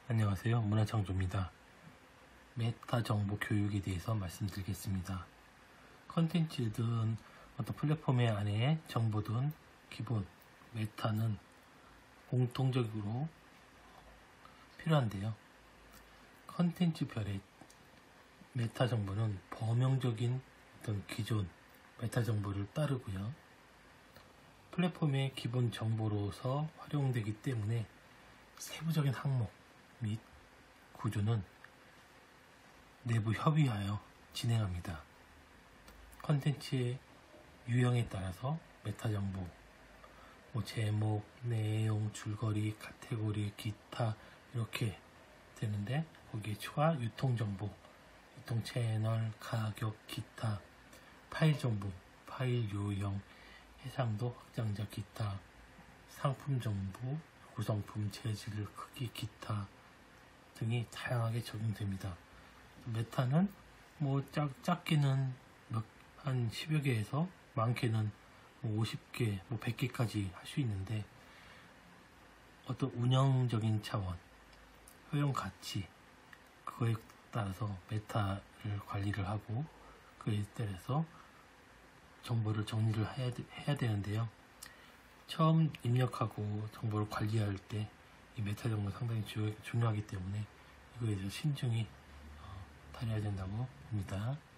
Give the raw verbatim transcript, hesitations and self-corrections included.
안녕하세요. 문화창조입니다. 메타 정보 교육에 대해서 말씀드리겠습니다. 컨텐츠든 어떤 플랫폼의 안에 정보든 기본 메타는 공통적으로 필요한데요. 컨텐츠별의 메타 정보는 범용적인 어떤 기존 메타 정보를 따르고요. 플랫폼의 기본 정보로서 활용되기 때문에 세부적인 항목 및 구조는 내부 협의하여 진행합니다. 컨텐츠의 유형에 따라서 메타 정보, 뭐 제목, 내용, 줄거리, 카테고리, 기타 이렇게 되는데 거기에 추가 유통 정보, 유통 채널, 가격, 기타, 파일 정보, 파일 요령, 해상도, 확장자, 기타, 상품 정보, 구성품, 재질, 크기, 기타 등이 다양하게 적용됩니다. 메타는 뭐 작, 작게는 한 십여 개에서 많게는 뭐 오십 개, 뭐 백 개까지 할 수 있는데 어떤 운영적인 차원, 효용 가치 그거에 따라서 메타를 관리를 하고 그에 따라서 정보를 정리를 해야, 해야 되는데요. 처음 입력하고 정보를 관리할 때 이 메타 정보가 상당히 주, 중요하기 때문에 이거에 대해서 신중히 어, 다뤄야 된다고 봅니다.